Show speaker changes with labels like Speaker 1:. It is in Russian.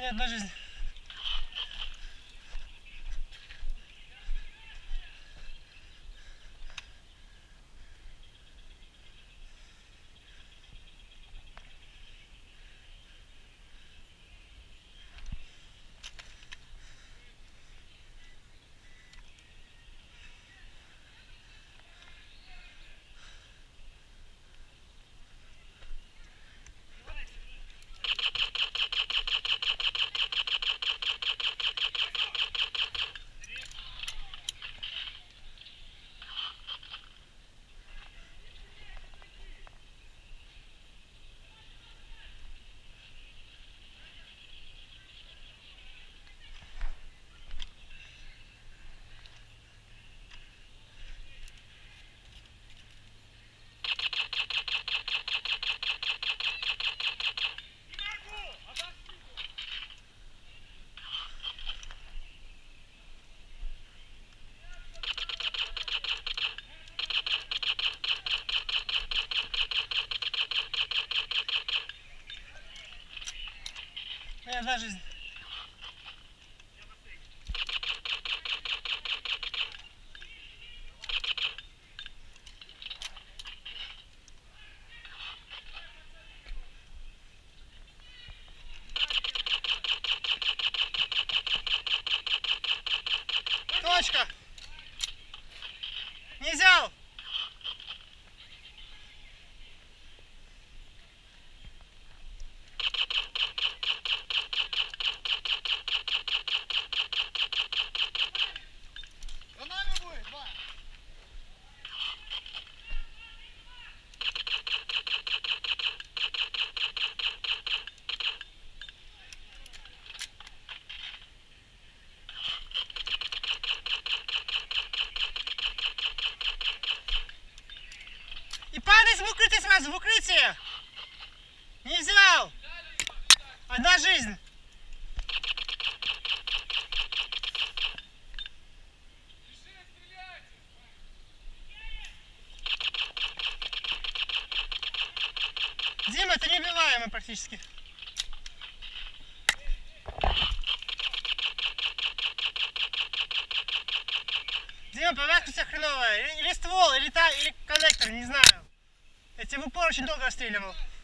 Speaker 1: Нет, одна жизнь. Нет, одна жизнь. Точка. Не взял. За нами будет, два. И падай в укрытие сразу, в укрытие. Не взял. Одна жизнь. Дима, это неубиваемый практически. Дима, повязка у тебя хреновая. Или ствол, или коннектор, не знаю. Я тебя в упор очень долго расстреливал.